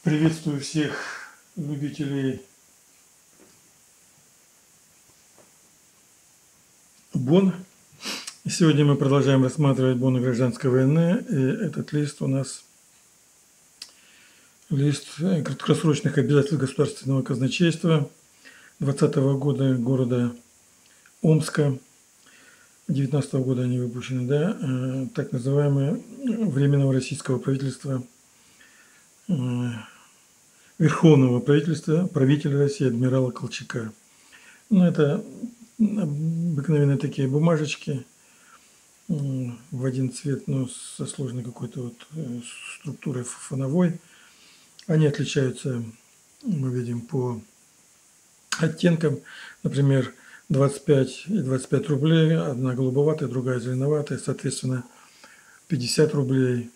Приветствую всех любителей бон. Сегодня мы продолжаем рассматривать боны гражданской войны. И этот лист у нас лист краткосрочных обязательств государственного казначейства 2020 года города Омска. 2019 года они выпущены, да, так называемое Временного российского правительства, Верховного правительства, правителя России адмирала Колчака. Ну, это обыкновенные такие бумажечки в один цвет, но со сложной какой-то вот структурой фоновой. Они отличаются, мы видим, по оттенкам. Например, 25 и 25 рублей, одна голубоватая, другая зеленоватая, соответственно, 50 рублей,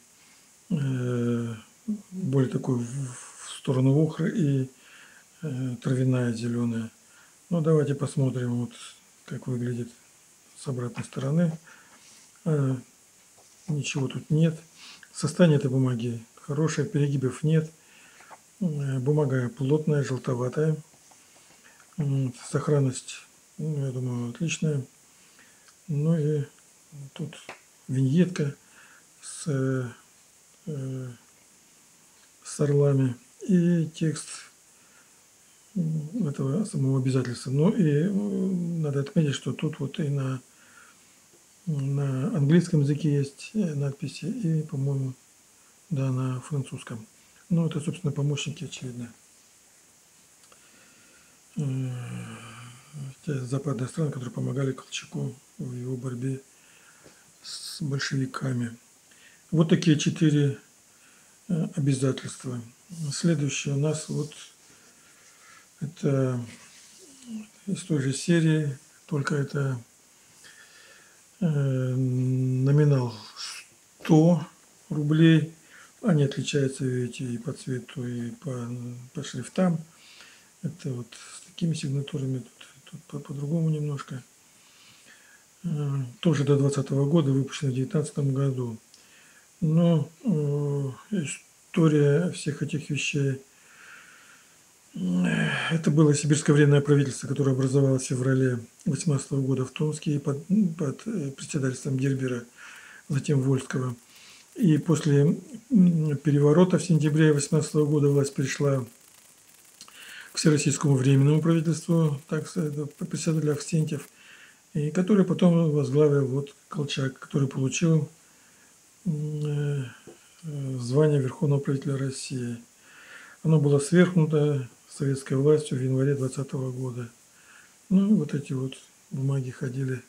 более такой в сторону охры, и травяная зеленая. Ну, давайте посмотрим, вот как выглядит с обратной стороны. Ничего тут нет. Состояние этой бумаги хорошее, перегибов нет. Бумага плотная, желтоватая. Сохранность, ну, я думаю, отличная. Ну и тут виньетка с орлами и текст этого самого обязательства. Ну и надо отметить, что тут вот и на английском языке есть надписи, и, по-моему, да, на французском. Ну, это, собственно, помощники, очевидно. Те западные страны, которые помогали Колчаку в его борьбе с большевиками. Вот такие 4 обязательства. Следующее у нас вот это из той же серии, только это номинал 100 рублей. Они отличаются, видите, и по цвету, и по шрифтам. Это вот с такими сигнатурами, тут по-другому немножко. Тоже до 2020 года, выпущено в 2019 году. Но история всех этих вещей. Это было сибирское временное правительство, которое образовалось в феврале 2018 года в Томске под председательством Дербера, затем Вольского. И после переворота в сентябре 2018 года власть перешла к Всероссийскому временному правительству, так председатель Авксентьев, и который потом возглавил вот Колчак, который получил звание Верховного правителя России. Оно было свергнуто советской властью в январе 2020 года. Ну и вот эти вот бумаги ходили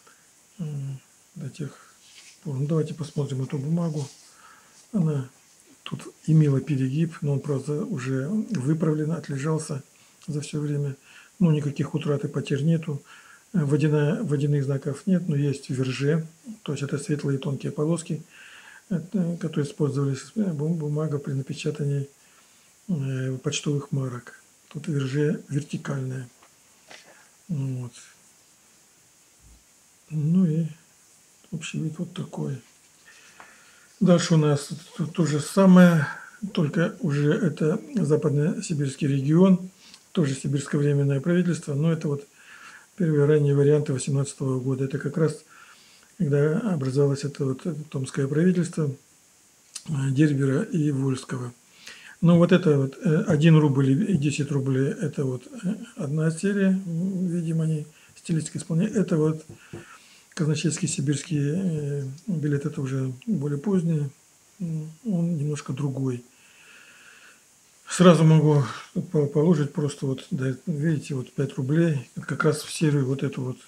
до тех пор. Ну, давайте посмотрим эту бумагу. Она тут имела перегиб, но он, правда, уже выправлен, отлежался за все время. Ну, никаких утрат и потерь нету. Водяных знаков нет, но есть верже, то есть это светлые тонкие полоски, которые использовались бумага при напечатании почтовых марок. Тут верже вертикальная. Вот. Ну и общий вид вот такой. Дальше у нас то же самое, только уже это западно-сибирский регион, тоже сибирское временное правительство, но это вот первые ранние варианты 2018 года. Это как раз когда образовалось это томское правительство Дербера и Вольского. Ну, вот это вот 1 рубль и 10 рублей, это вот одна серия, видимо, они стилистика исполняют. Это вот казначейский сибирский билет, это уже более поздний, он немножко другой. Сразу могу положить просто вот, да, видите, вот 5 рублей, как раз в серию вот эту вот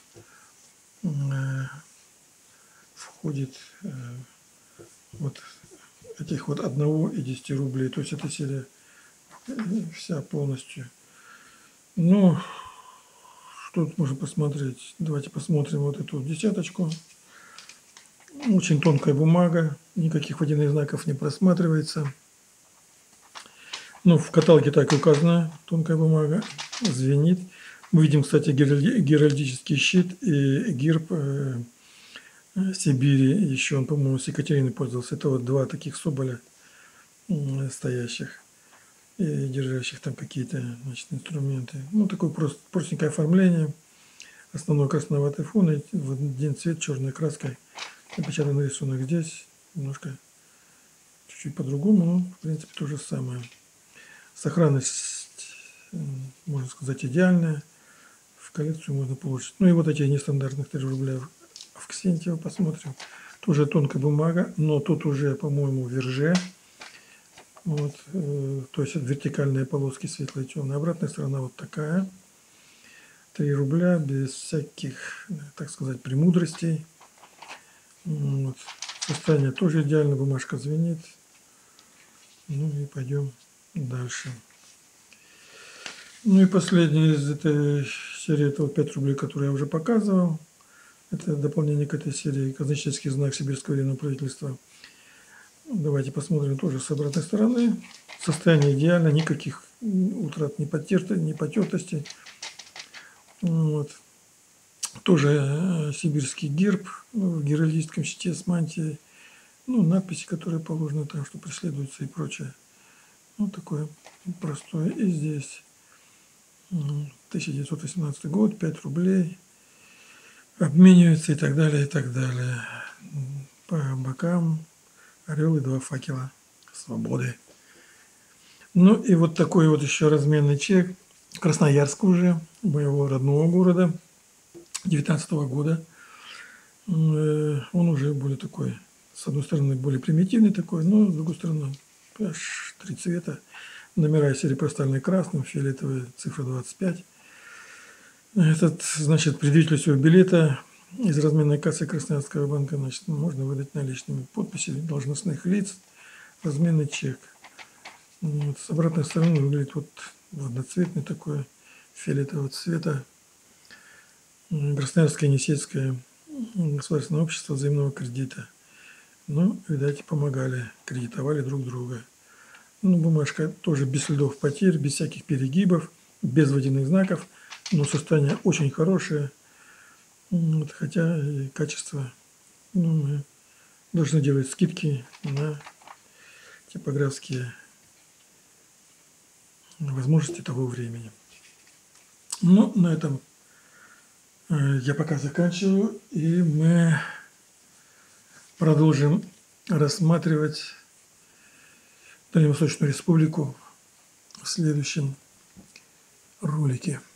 входит вот этих вот 1 и 10 рублей. То есть эта серия вся полностью. Ну, что тут можно посмотреть? Давайте посмотрим вот эту вот десяточку. Очень тонкая бумага, никаких водяных знаков не просматривается. Ну, в каталоге так и указано, тонкая бумага, звенит. Мы видим, кстати, геральдический щит и герб Сибири, еще он, по-моему, с Екатериной пользовался. Это вот 2 таких соболя стоящих. и держащих там какие-то, значит, инструменты. Ну, такое простенькое оформление. Основной красноватый фон и в один цвет черной краской напечатанный рисунок. Здесь немножко чуть-чуть по-другому, но в принципе то же самое. Сохранность, можно сказать, идеальная. В коллекцию можно получить. Ну и вот эти нестандартных 3 рубля в Ксентьево посмотрим. Тоже тонкая бумага, но тут уже, по-моему, верже. Вот, то есть вертикальные полоски светлые и темные. Обратная сторона вот такая. 3 рубля без всяких, так сказать, премудростей. Вот. Состояние тоже идеально, бумажка звенит. Ну и пойдем дальше. Ну и последний из этой серии, это вот 5 рублей, которые я уже показывал. Это дополнение к этой серии, казначейский знак Сибирского военного правительства. Давайте посмотрим тоже с обратной стороны. Состояние идеально, никаких утрат, ни потертостей. Вот. Тоже сибирский герб в геральдическом щите с мантией. Ну, надписи, которые положены там, что преследуются и прочее. Ну, такое простое. И здесь 1918 год, 5 рублей. Обмениваются и так далее, и так далее. По бокам орел и 2 факела свободы. Ну и вот такой вот еще разменный чек. Красноярск уже, моего родного города, 19 года. Он уже более такой, с одной стороны, более примитивный такой, но с другой стороны, аж 3 цвета. Номера серии простальный красным, фиолетовый, цифра 25. Этот, значит, предъявителю своего билета из разменной кассы Красноярского банка, значит, можно выдать наличными. Подписи должностных лиц, разменный чек. Вот. С обратной стороны выглядит вот одноцветный такой, фиолетового цвета. Красноярское Енисейское государственное общество взаимного кредита. Ну, видать, помогали, кредитовали друг друга. Ну, бумажка тоже без следов потерь, без всяких перегибов, без водяных знаков. Но состояние очень хорошее. Вот, хотя и качество, ну, мы должны делать скидки на типографские возможности того времени. Ну, на этом я пока заканчиваю, и мы продолжим рассматривать Дальневосточную республику в следующем ролике.